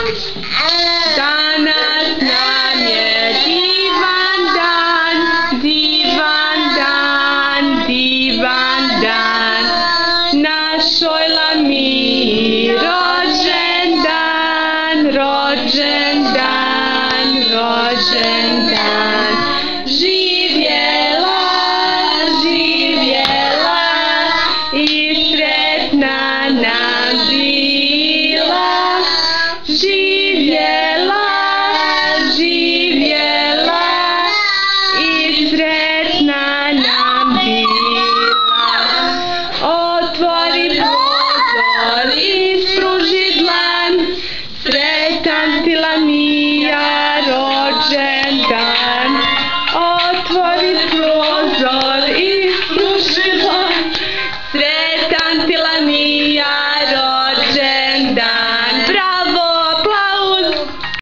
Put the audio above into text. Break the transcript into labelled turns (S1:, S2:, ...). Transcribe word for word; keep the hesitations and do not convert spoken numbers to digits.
S1: Danas nam je divan dan, divan dan, divan dan. Našoj Lamiji rođendan, rođendan, rođendan. Živjela, živjela i sretna nam bila. Živjela, živjela i sretna nam bila. Otvori prozor i spruži dlan, sretan ti Lamiji.